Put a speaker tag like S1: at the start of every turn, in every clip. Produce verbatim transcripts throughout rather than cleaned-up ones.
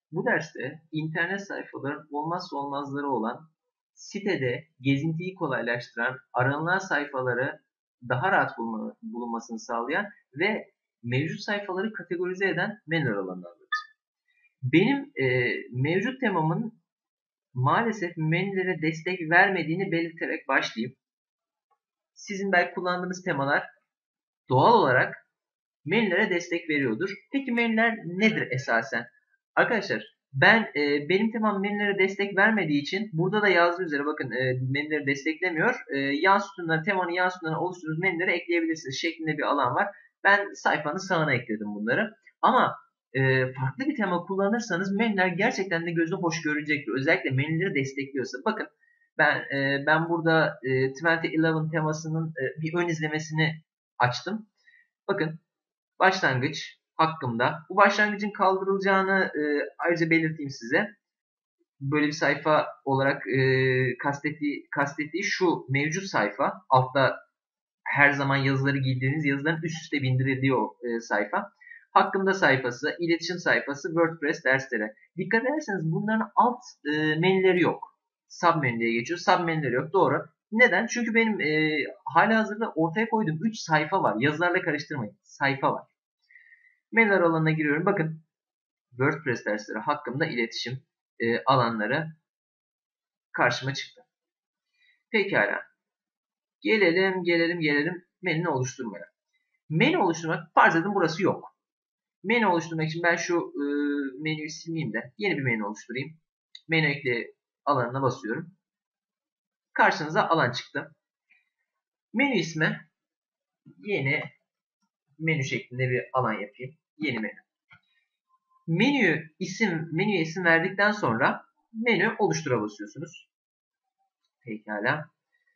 S1: Bu derste internet sayfaların olmazsa olmazları olan sitede gezintiyi kolaylaştıran, aranılan sayfaları daha rahat bulma, bulunmasını sağlayan ve mevcut sayfaları kategorize eden menüler alanını anlatacağım. Benim e, mevcut temamın maalesef menülere destek vermediğini belirterek başlayayım. Sizin belki kullandığınız temalar doğal olarak menülere destek veriyordur. Peki menüler nedir esasen? Arkadaşlar ben e, benim temam menülere destek vermediği için burada da yazdığı üzere bakın e, menüleri desteklemiyor. E, yan sütunları, temanın yan sütunlarına oluşturduğunuz menüleri ekleyebilirsiniz şeklinde bir alan var. Ben sayfanın sağına ekledim bunları. Ama e, farklı bir tema kullanırsanız menüler gerçekten de göze hoş görünecektir. Özellikle menüleri destekliyorsa. Bakın ben e, ben burada e, iki bin on bir temasının e, bir ön izlemesini açtım. Bakın başlangıç hakkında. Bu başlangıcın kaldırılacağını e, ayrıca belirteyim size. Böyle bir sayfa olarak e, kastettiği, kastettiği şu mevcut sayfa. Altta her zaman yazıları giydiğiniz yazıların üst üste bindirildiği o e, sayfa. Hakkında sayfası, iletişim sayfası, WordPress dersleri. Dikkat ederseniz bunların alt e, menüleri yok. Sub menü diye geçiyor. Sub menüleri yok. Doğru. Neden? Çünkü benim e, halihazırda ortaya koyduğum üç sayfa var. Yazılarla karıştırmayın. Sayfa var. Menüler alanına giriyorum. Bakın WordPress dersleri hakkında iletişim e, alanları karşıma çıktı. Pekala. Gelelim, gelelim, gelelim menü oluşturmaya. Menü oluşturmak, farz edin burası yok. Menü oluşturmak için ben şu e, menüyü silmeyeyim de yeni bir menü oluşturayım. Menü ekle alanına basıyorum. Karşınıza alan çıktı. Menü ismi yeni menü şeklinde bir alan yapayım. Yeni menü. Menü isim menüye isim verdikten sonra menü oluştura basıyorsunuz. Pekala.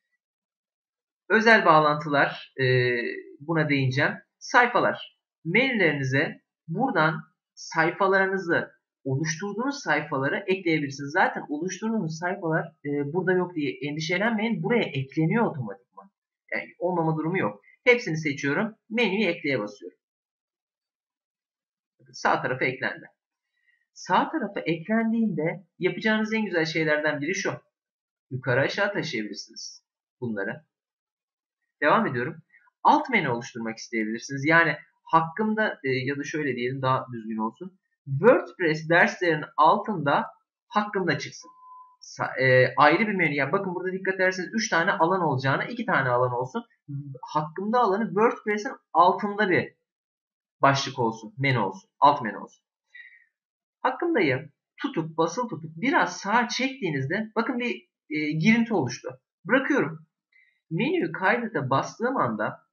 S1: Özel bağlantılar e, buna değineceğim. Sayfalar. Menülerinize buradan sayfalarınızı oluşturduğunuz sayfaları ekleyebilirsiniz. Zaten oluşturduğunuz sayfalar e, burada yok diye endişelenmeyin. Buraya ekleniyor otomatikman. Yani olmama durumu yok. Hepsini seçiyorum. Menüyü ekleye basıyorum. Sağ tarafa eklendi. Sağ tarafa eklendiğinde yapacağınız en güzel şeylerden biri şu. Yukarı aşağı taşıyabilirsiniz bunları. Devam ediyorum. Alt menü oluşturmak isteyebilirsiniz. Yani hakkımda e, ya da şöyle diyelim daha düzgün olsun. WordPress derslerinin altında hakkımda çıksın. E, ayrı bir menü. Yani bakın burada dikkat ederseniz üç tane alan olacağına iki tane alan olsun. Hakkımda alanı WordPress'in altında bir başlık olsun. Menü olsun. Alt menü olsun. Hakkımdayı tutup basılı tutup biraz sağa çektiğinizde bakın bir e, girinti oluştu. Bırakıyorum. Menüyü kaydete bastığım anda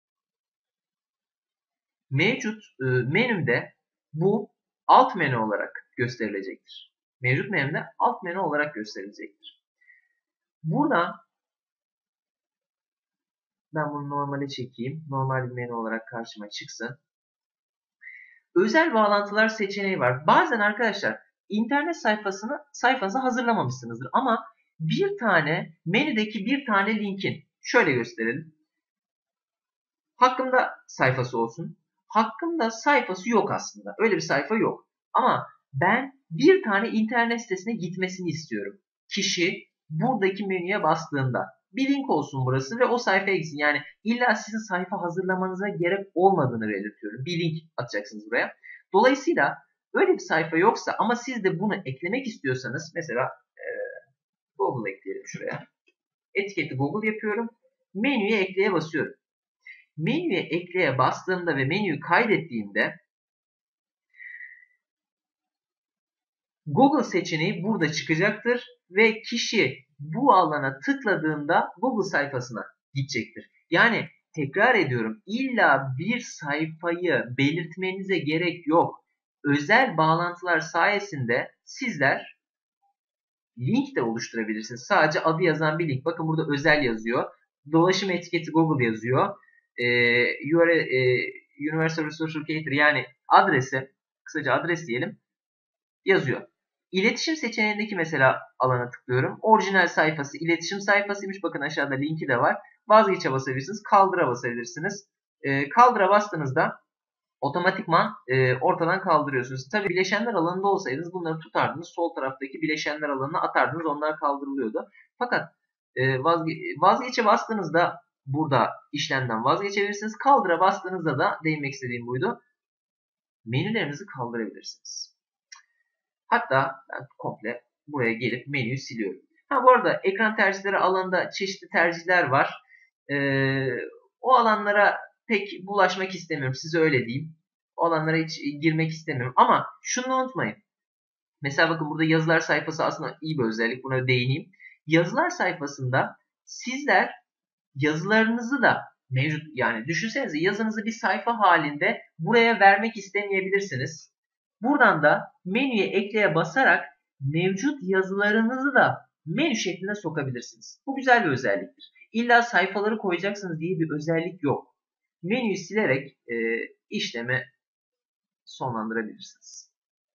S1: mevcut e, menümde bu alt menü olarak gösterilecektir. Mevcut menümde alt menü olarak gösterilecektir. Burada ben bunu normale çekeyim. Normal bir menü olarak karşıma çıksın. Özel bağlantılar seçeneği var. Bazen arkadaşlar internet sayfasını sayfanızı hazırlamamışsınızdır ama bir tane menüdeki bir tane linkin şöyle gösterelim. Hakkımda sayfası olsun. Hakkımda sayfası yok aslında. Öyle bir sayfa yok. Ama ben bir tane internet sitesine gitmesini istiyorum. Kişi buradaki menüye bastığında bir link olsun burası ve o sayfaya gitsin. Yani illa sizin sayfa hazırlamanıza gerek olmadığını belirtiyorum. Bir link atacaksınız buraya. Dolayısıyla öyle bir sayfa yoksa ama siz de bunu eklemek istiyorsanız mesela e, Google ekleyelim şuraya. Etiketi Google yapıyorum. Menüye ekleye basıyorum. Menüye ekleye bastığımda ve menüyü kaydettiğimde Google seçeneği burada çıkacaktır ve kişi bu alana tıkladığında Google sayfasına gidecektir. Yani tekrar ediyorum, illa bir sayfayı belirtmenize gerek yok. Özel bağlantılar sayesinde sizler link de oluşturabilirsiniz. Sadece adı yazan bir link. Bakın burada özel yazıyor. Dolaşım etiketi Google yazıyor. Ee, U R L, e, Universal Resource Locator yani adresi, kısaca adres diyelim, yazıyor. İletişim seçeneğindeki mesela alana tıklıyorum. Orijinal sayfası iletişim sayfasıymış. Bakın aşağıda linki de var. Vazgeçe basabilirsiniz. Kaldıra basabilirsiniz. Ee, kaldıra bastığınızda otomatikman e, ortadan kaldırıyorsunuz. Tabi bileşenler alanında olsaydınız bunları tutardınız. Sol taraftaki bileşenler alanına atardınız. Onlar kaldırılıyordu. Fakat e, vazge vazgeçe bastığınızda burada işlemden vazgeçebilirsiniz. Kaldıra bastığınızda da değinmek istediğim buydu. Menülerinizi kaldırabilirsiniz. Hatta ben komple buraya gelip menüyü siliyorum. Ha bu arada ekran tercihleri alanında çeşitli tercihler var. Ee, o alanlara pek bulaşmak istemiyorum. Size öyle diyeyim. O alanlara hiç girmek istemiyorum. Ama şunu unutmayın. Mesela bakın burada yazılar sayfası aslında iyi bir özellik. Buna değineyim. Yazılar sayfasında sizler yazılarınızı da mevcut, yani düşünsenize yazınızı bir sayfa halinde buraya vermek istemeyebilirsiniz. Buradan da menüye ekleye basarak mevcut yazılarınızı da menü şekline sokabilirsiniz. Bu güzel bir özelliktir. İlla sayfaları koyacaksınız diye bir özellik yok. Menüyü silerek e, işlemi sonlandırabilirsiniz.